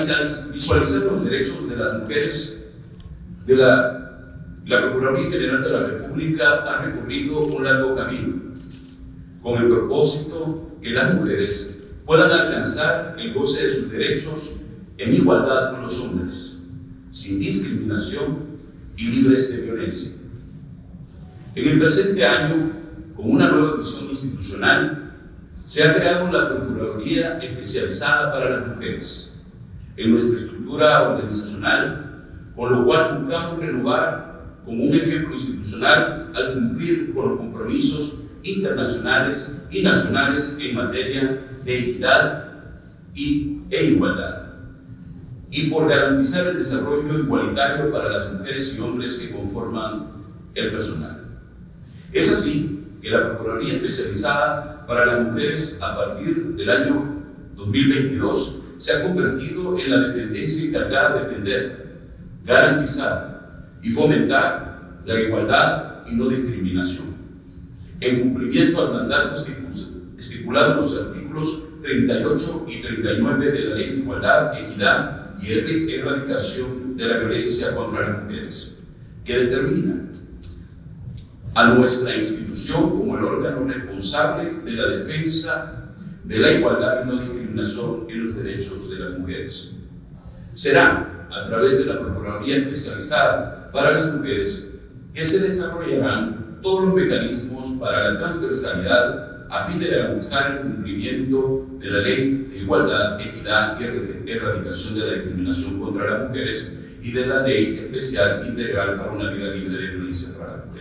visualizar los derechos de las mujeres, la Procuraduría General de la República ha recorrido un largo camino con el propósito que las mujeres puedan alcanzar el goce de sus derechos en igualdad con los hombres, sin discriminación y libres de violencia. En el presente año, con una nueva visión institucional, se ha creado la Procuraduría Especializada para las Mujeres en nuestra estructura organizacional, con lo cual buscamos renovar como un ejemplo institucional al cumplir con los compromisos internacionales y nacionales en materia de equidad e igualdad, y por garantizar el desarrollo igualitario para las mujeres y hombres que conforman el personal. Es así que la Procuraduría Especializada para las Mujeres, a partir del año 2022, se ha convertido en la dependencia encargada de defender, garantizar y fomentar la igualdad y no discriminación, en cumplimiento al mandato estipulado en los artículos 38 y 39 de la Ley de Igualdad, Equidad y Erradicación de la Violencia contra las Mujeres, que determina a nuestra institución como el órgano responsable de la defensa de la igualdad y no discriminación en los derechos de las mujeres. Será a través de la Procuraduría Especializada para las Mujeres que se desarrollarán todos los mecanismos para la transversalidad a fin de garantizar el cumplimiento de la Ley de Igualdad, Equidad y Erradicación de la Discriminación contra las Mujeres y de la Ley Especial Integral para una Vida Libre de Violencia para las Mujeres.